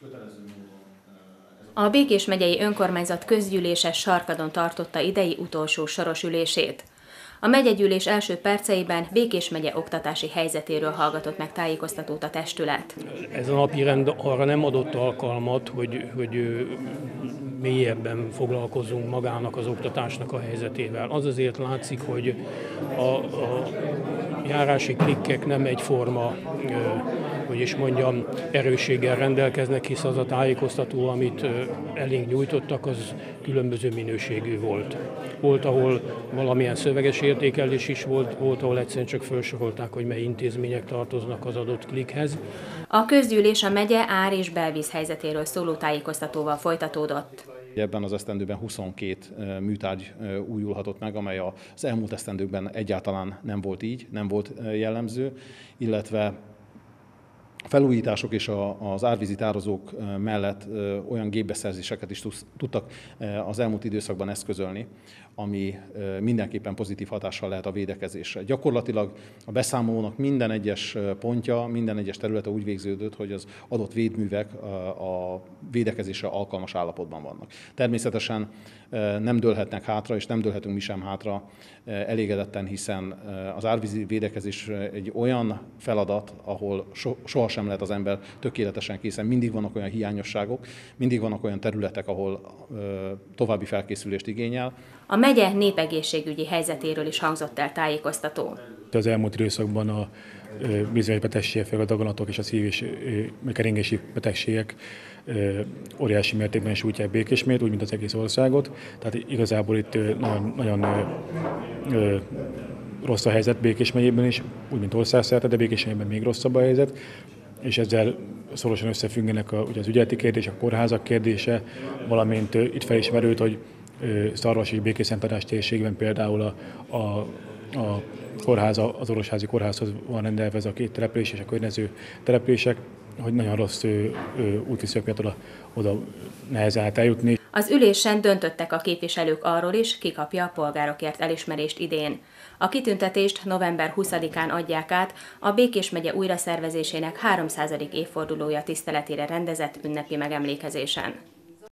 A Békés megyei önkormányzat közgyűlése Sarkadon tartotta idei utolsó soros ülését. A megyegyűlés első perceiben Békés megye oktatási helyzetéről hallgatott meg tájékoztatót a testület. Ez a napirend arra nem adott alkalmat, hogy mélyebben foglalkozunk magának az oktatásnak a helyzetével. Az azért látszik, hogy a járási klikkek nem egyforma, hogy is mondjam, erősséggel rendelkeznek, hisz az a tájékoztató, amit elénk nyújtottak, az különböző minőségű volt. Volt, ahol valamilyen szöveges értékelés is volt, ahol egyszerűen csak felsorolták, hogy mely intézmények tartoznak az adott klikkhez. A közgyűlés a megye ár- és belvíz helyzetéről szóló tájékoztatóval folytatódott. Ebben az esztendőben 22 műtárgy újulhatott meg, amely az elmúlt esztendőkben egyáltalán nem volt így, nem volt jellemző, illetve felújítások és az árvízi tározók mellett olyan gépbeszerzéseket is tudtak az elmúlt időszakban eszközölni, ami mindenképpen pozitív hatással lehet a védekezésre. Gyakorlatilag a beszámolónak minden egyes pontja, minden egyes területe úgy végződött, hogy az adott védművek a védekezésre alkalmas állapotban vannak. Természetesen nem dőlhetnek hátra, és nem dőlhetünk mi sem hátra elégedetten, hiszen az árvízi védekezés egy olyan feladat, ahol sohasem lehet az ember tökéletesen készen. Mindig vannak olyan hiányosságok, mindig vannak olyan területek, ahol további felkészülést igényel. A megye népegészségügyi helyzetéről is hangzott el tájékoztató. Az elmúlt időszakban a bizonyos betegségek, a daganatok és a szív- és keringési betegségek óriási mértékben sújtják Békésmegyét, úgy, mint az egész országot. Tehát igazából itt nagyon rossz a helyzet Békés megyében is, úgy, mint országszerte, de Békés megyében még rosszabb a helyzet. És ezzel szorosan összefüggenek ugye az ügyeleti kérdés, a kórházak kérdése, valamint itt felismerült, hogy Szarvas és Békés-Szentandrás térségben például a kórház, az orvosházi kórházhoz van rendelve ez a két település és a környező települések, hogy nagyon rossz útviszonyok miatt oda nehezen lehet eljutni. Az ülésen döntöttek a képviselők arról is, ki kapja a polgárokért elismerést idén. A kitüntetést november 20-án adják át a Békés megye újraszervezésének 300. évfordulója tiszteletére rendezett ünnepi megemlékezésen.